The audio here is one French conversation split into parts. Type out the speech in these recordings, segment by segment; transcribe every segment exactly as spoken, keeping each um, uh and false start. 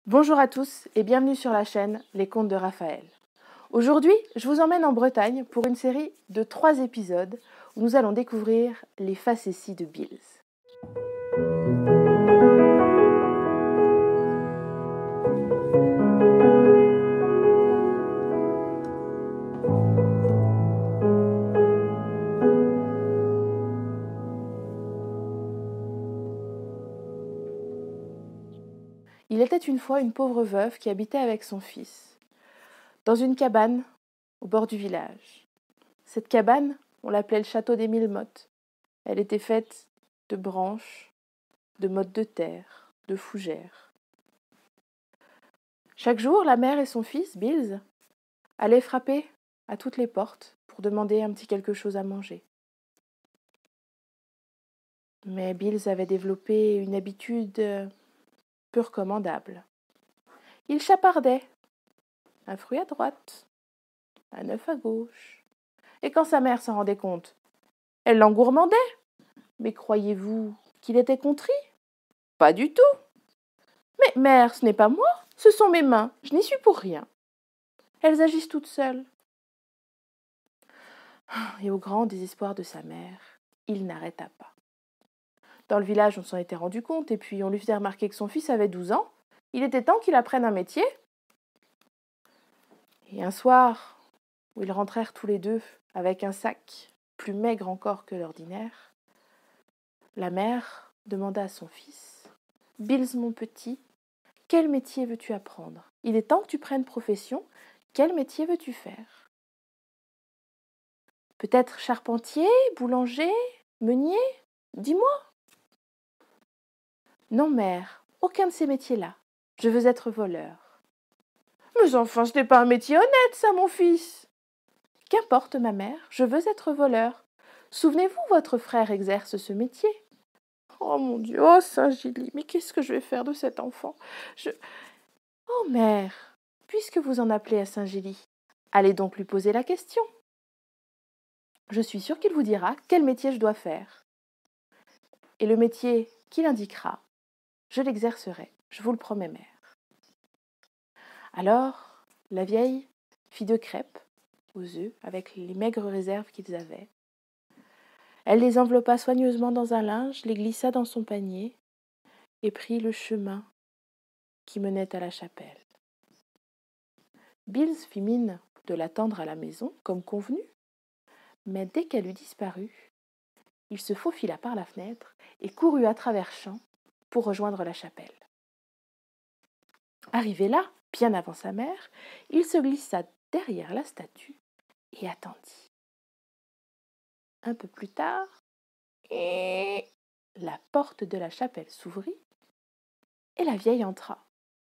Bonjour à tous et bienvenue sur la chaîne Les Contes de Raphaël. Aujourd'hui, je vous emmène en Bretagne pour une série de trois épisodes où nous allons découvrir les facéties de Bilz. Il était une fois une pauvre veuve qui habitait avec son fils, dans une cabane au bord du village. Cette cabane, on l'appelait le château des mille mottes. Elle était faite de branches, de mottes de terre, de fougères. Chaque jour, la mère et son fils, Bilz, allaient frapper à toutes les portes pour demander un petit quelque chose à manger. Mais Bilz avait développé une habitude peu recommandable. Il chapardait, un fruit à droite, un œuf à gauche. Et quand sa mère s'en rendait compte, elle l'engourmandait. Mais croyez-vous qu'il était contrit? Pas du tout. Mais mère, ce n'est pas moi, ce sont mes mains, je n'y suis pour rien. Elles agissent toutes seules. Et au grand désespoir de sa mère, il n'arrêta pas. Dans le village, on s'en était rendu compte, et puis on lui faisait remarquer que son fils avait douze ans. Il était temps qu'il apprenne un métier. Et un soir, où ils rentrèrent tous les deux avec un sac plus maigre encore que l'ordinaire, la mère demanda à son fils « Bilz, mon petit, quel métier veux-tu apprendre? Il est temps que tu prennes profession. Quel métier veux-tu faire? Peut-être charpentier, boulanger, meunier? Dis-moi. » « Non, mère, aucun de ces métiers-là. Je veux être voleur. »« Mais enfin, ce n'est pas un métier honnête, ça, mon fils. »« Qu'importe, ma mère, je veux être voleur. Souvenez-vous, votre frère exerce ce métier. »« Oh, mon Dieu, oh, Saint-Gilly, mais qu'est-ce que je vais faire de cet enfant? Je... Oh, mère, puisque vous en appelez à Saint-Gilly, allez donc lui poser la question. Je suis sûre qu'il vous dira quel métier je dois faire. Et le métier qu'il indiquera, je l'exercerai, je vous le promets, mère. » Alors, la vieille fit deux crêpes aux œufs avec les maigres réserves qu'ils avaient. Elle les enveloppa soigneusement dans un linge, les glissa dans son panier et prit le chemin qui menait à la chapelle. Bilz fit mine de l'attendre à la maison, comme convenu, mais dès qu'elle eut disparu, il se faufila par la fenêtre et courut à travers champs pour rejoindre la chapelle. Arrivé là, bien avant sa mère, il se glissa derrière la statue et attendit. Un peu plus tard, la porte de la chapelle s'ouvrit et la vieille entra.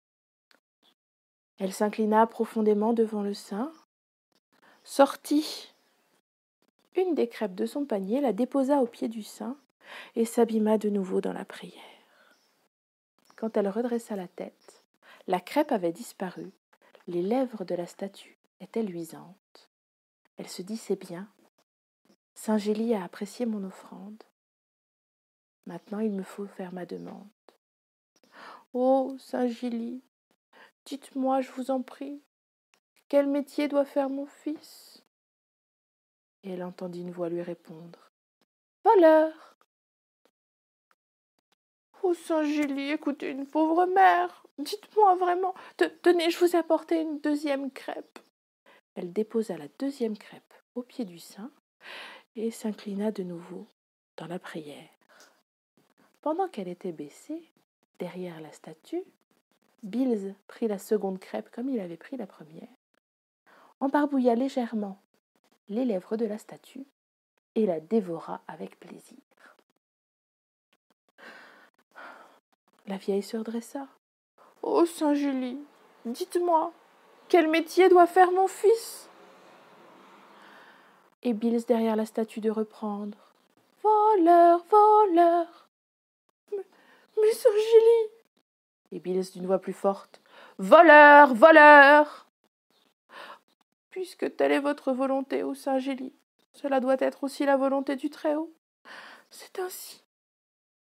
Elle s'inclina profondément devant le saint, sortit une des crêpes de son panier, la déposa au pied du saint et s'abîma de nouveau dans la prière. Quand elle redressa la tête, la crêpe avait disparu, les lèvres de la statue étaient luisantes. Elle se dit « C'est bien, Saint-Gély a apprécié mon offrande. Maintenant, il me faut faire ma demande. Oh, Saint-Gély, dites-moi, je vous en prie, quel métier doit faire mon fils? » Et elle entendit une voix lui répondre. « Voleur !»« Oh, Saint-Gély, écoutez une pauvre mère, dites-moi vraiment, tenez, je vous ai apporté une deuxième crêpe. » Elle déposa la deuxième crêpe au pied du saint et s'inclina de nouveau dans la prière. Pendant qu'elle était baissée, derrière la statue, Bilz prit la seconde crêpe comme il avait pris la première, embarbouilla légèrement les lèvres de la statue et la dévora avec plaisir. La vieille se redressa. « Oh, Saint-Gély, dites-moi, quel métier doit faire mon fils? » Et Bilz derrière la statue de reprendre. « Voleur, voleur !»« Mais, mais Saint-Gély !» Et Bilz d'une voix plus forte. « Voleur, voleur !»« Puisque telle est votre volonté, ô Saint-Gély, cela doit être aussi la volonté du Très-Haut. C'est ainsi. »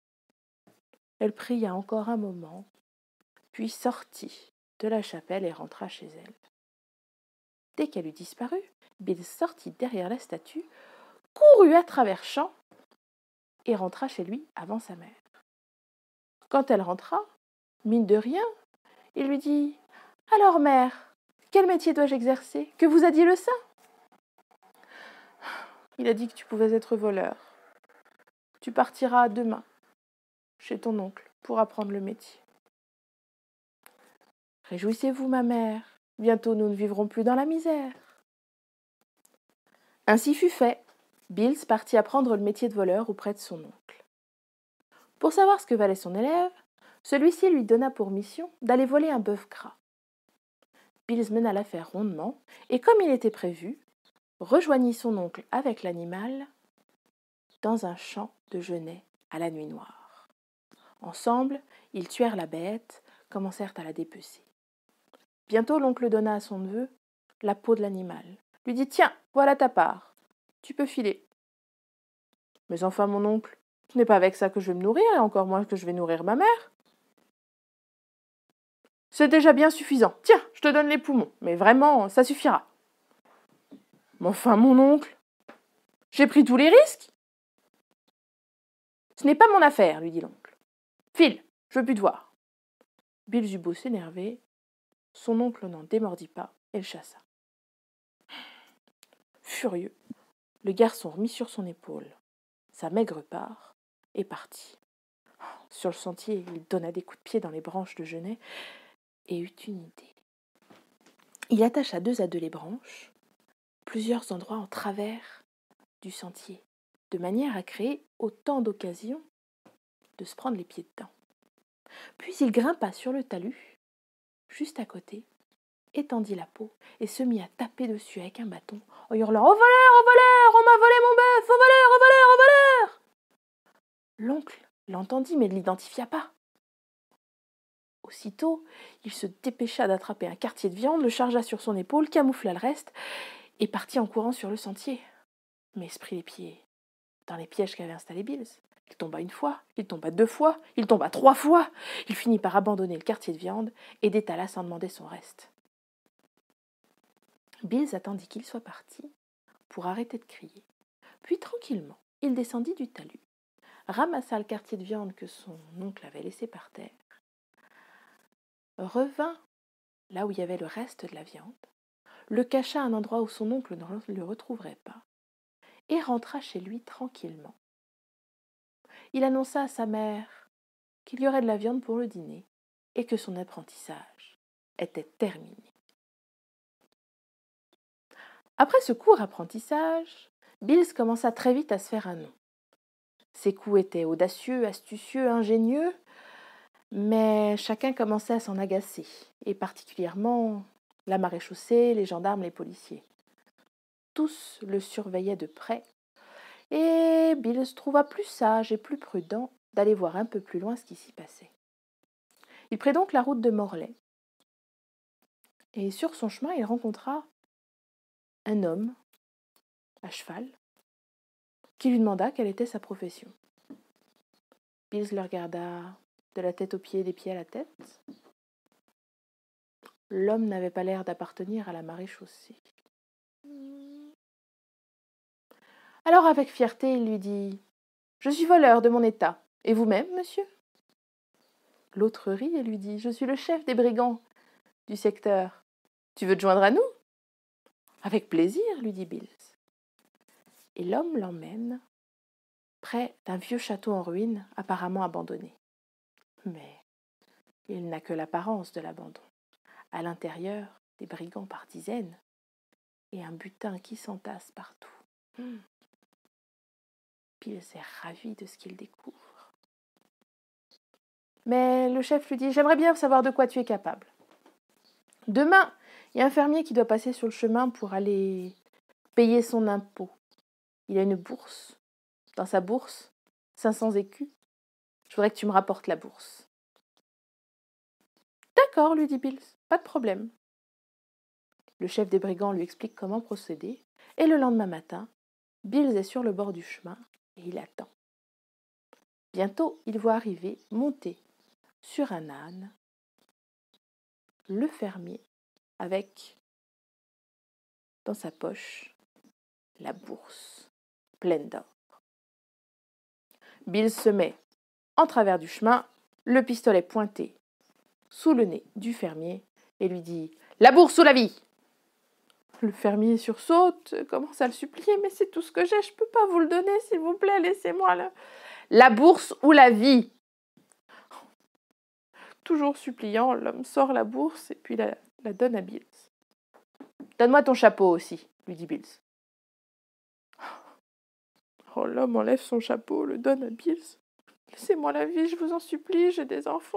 Elle pria encore un moment, puis sortit de la chapelle et rentra chez elle. Dès qu'elle eut disparu, Bill sortit derrière la statue, courut à travers champs et rentra chez lui avant sa mère. Quand elle rentra, mine de rien, il lui dit « Alors, mère, quel métier dois-je exercer? Que vous a dit le saint ?» Il a dit que tu pouvais être voleur. Tu partiras demain chez ton oncle pour apprendre le métier. Réjouissez-vous, ma mère, bientôt nous ne vivrons plus dans la misère. Ainsi fut fait. Bills partit apprendre le métier de voleur auprès de son oncle. Pour savoir ce que valait son élève, celui-ci lui donna pour mission d'aller voler un bœuf gras. Bills mena l'affaire rondement et, comme il était prévu, rejoignit son oncle avec l'animal dans un champ de genêts à la nuit noire. Ensemble, ils tuèrent la bête, commencèrent à la dépecer. Bientôt, l'oncle donna à son neveu la peau de l'animal, lui dit « Tiens, voilà ta part, tu peux filer. » « Mais enfin, mon oncle, ce n'est pas avec ça que je vais me nourrir, et encore moins que je vais nourrir ma mère. »« C'est déjà bien suffisant. Tiens, je te donne les poumons, mais vraiment, ça suffira. »« Mais enfin, mon oncle, j'ai pris tous les risques. »« Ce n'est pas mon affaire, lui dit l'oncle. File, je veux plus te voir. » Bills eut beau s'énerver, son oncle n'en démordit pas et le chassa. Furieux, le garçon remit sur son épaule sa maigre part et partit. Sur le sentier, il donna des coups de pied dans les branches de genêt et eut une idée. Il attacha deux à deux les branches, plusieurs endroits en travers du sentier, de manière à créer autant d'occasions de se prendre les pieds dedans. Puis il grimpa sur le talus, juste à côté, étendit la peau et se mit à taper dessus avec un bâton en hurlant « Au voleur, au voleur, on m'a volé mon bœuf, au voleur, au voleur, au voleur !» L'oncle l'entendit mais ne l'identifia pas. Aussitôt, il se dépêcha d'attraper un quartier de viande, le chargea sur son épaule, camoufla le reste et partit en courant sur le sentier. Mais se prit les pieds dans les pièges qu'avait installés Bills. Il tomba une fois, il tomba deux fois, il tomba trois fois. Il finit par abandonner le quartier de viande et détala sans demander son reste. Bills attendit qu'il soit parti pour arrêter de crier. Puis tranquillement, il descendit du talus, ramassa le quartier de viande que son oncle avait laissé par terre, revint là où il y avait le reste de la viande, le cacha à un endroit où son oncle ne le retrouverait pas, et rentra chez lui tranquillement. Il annonça à sa mère qu'il y aurait de la viande pour le dîner et que son apprentissage était terminé. Après ce court apprentissage, Bills commença très vite à se faire un nom. Ses coups étaient audacieux, astucieux, ingénieux, mais chacun commençait à s'en agacer, et particulièrement la maréchaussée, les gendarmes, les policiers. Tous le surveillaient de près, et Bills trouva plus sage et plus prudent d'aller voir un peu plus loin ce qui s'y passait. Il prit donc la route de Morlaix, et sur son chemin, il rencontra un homme à cheval qui lui demanda quelle était sa profession. Bills le regarda de la tête aux pieds, des pieds à la tête. L'homme n'avait pas l'air d'appartenir à la maréchaussée. Alors, avec fierté, il lui dit « Je suis voleur de mon état. Et vous-même, monsieur ?» L'autre rit et lui dit « Je suis le chef des brigands du secteur. Tu veux te joindre à nous ?»« Avec plaisir, » lui dit Bills. Et l'homme l'emmène près d'un vieux château en ruine, apparemment abandonné. Mais il n'a que l'apparence de l'abandon. À l'intérieur, des brigands par dizaines et un butin qui s'entasse partout. Mmh. Bills est ravi de ce qu'il découvre. Mais le chef lui dit « J'aimerais bien savoir de quoi tu es capable. Demain, il y a un fermier qui doit passer sur le chemin pour aller payer son impôt. Il a une bourse. Dans sa bourse, cinq cents écus. Je voudrais que tu me rapportes la bourse. » « D'accord, lui dit Bills, pas de problème. » Le chef des brigands lui explique comment procéder, et le lendemain matin, Bills est sur le bord du chemin et il attend. Bientôt, il voit arriver, monté sur un âne, le fermier avec, dans sa poche, la bourse pleine d'or. Bill se met en travers du chemin, le pistolet pointé sous le nez du fermier et lui dit « La bourse ou la vie !» Le fermier sursaute, commence à le supplier « Mais c'est tout ce que j'ai, je ne peux pas vous le donner, s'il vous plaît, laissez-moi le... »« La bourse ou la vie !» Toujours suppliant, l'homme sort la bourse et puis la, la donne à Bills. « Donne-moi ton chapeau aussi, » lui dit Bills. Oh, l'homme enlève son chapeau, le donne à Bills. « Laissez-moi la vie, je vous en supplie, j'ai des enfants. »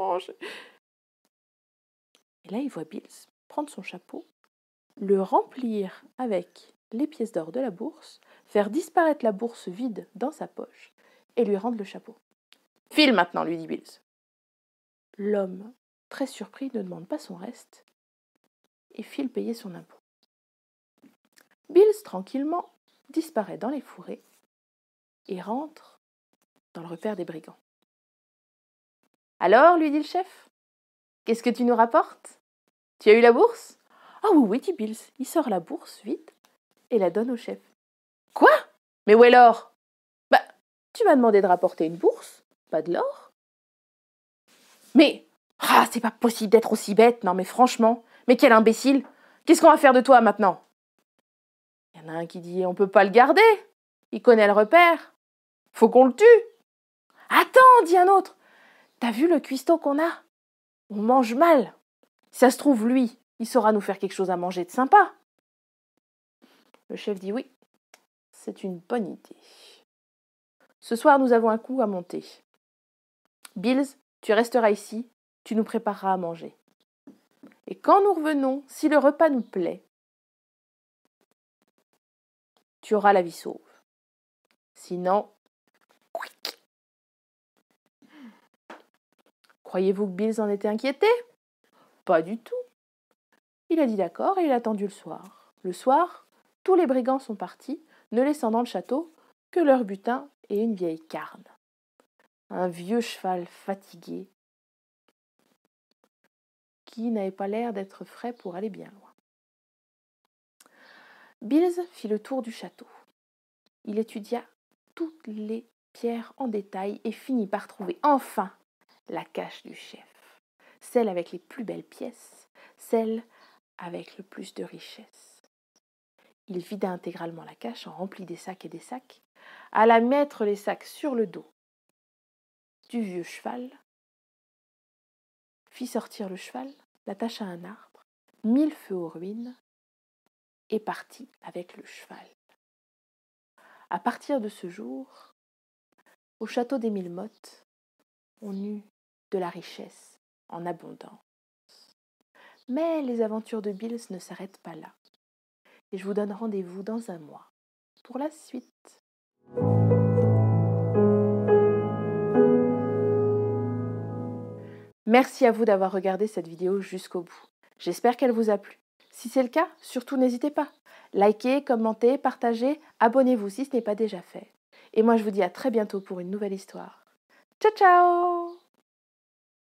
Et là, il voit Bills prendre son chapeau, le remplir avec les pièces d'or de la bourse, faire disparaître la bourse vide dans sa poche et lui rendre le chapeau. « File maintenant, » lui dit Bills. L'homme, très surpris, ne demande pas son reste et file payer son impôt. Bills, tranquillement, disparaît dans les fourrés et rentre dans le repère des brigands. « Alors, » lui dit le chef, « qu'est-ce que tu nous rapportes? Tu as eu la bourse ?»« Ah oui, oui, dit Bills. Il sort la bourse, vite, et la donne au chef. »« Quoi? Mais où est l'or? »« Bah, tu m'as demandé de rapporter une bourse, pas de l'or. »« Mais, ah, c'est pas possible d'être aussi bête, non mais franchement, mais quel imbécile! Qu'est-ce qu'on va faire de toi maintenant? » Il y en a un qui dit « On peut pas le garder, il connaît le repère, faut qu'on le tue. »« Attends, dit un autre, t'as vu le cuistot qu'on a? On mange mal. Si ça se trouve, lui, il saura nous faire quelque chose à manger de sympa. » Le chef dit « Oui, c'est une bonne idée. Ce soir, nous avons un coup à monter. Bills, tu resteras ici, tu nous prépareras à manger. Et quand nous revenons, si le repas nous plaît, tu auras la vie sauve. Sinon, quick. » Croyez-vous que Bills en était inquiété? Pas du tout. Il a dit d'accord et il a attendu le soir. Le soir, tous les brigands sont partis, ne laissant dans le château que leur butin et une vieille carne. Un vieux cheval fatigué qui n'avait pas l'air d'être frais pour aller bien loin. Bills fit le tour du château. Il étudia toutes les pierres en détail et finit par trouver enfin la cache du chef, celle avec les plus belles pièces, celle avec le plus de richesse. Il vida intégralement la cache, en remplit des sacs et des sacs, alla mettre les sacs sur le dos du vieux cheval, fit sortir le cheval, l'attacha à un arbre, mit le feu aux ruines et partit avec le cheval. À partir de ce jour, au château des Mille Mottes, on eut de la richesse en abondance. Mais les aventures de Bills ne s'arrêtent pas là. Et je vous donne rendez-vous dans un mois pour la suite. Merci à vous d'avoir regardé cette vidéo jusqu'au bout. J'espère qu'elle vous a plu. Si c'est le cas, surtout n'hésitez pas. Likez, commentez, partagez, abonnez-vous si ce n'est pas déjà fait. Et moi je vous dis à très bientôt pour une nouvelle histoire. Ciao ciao!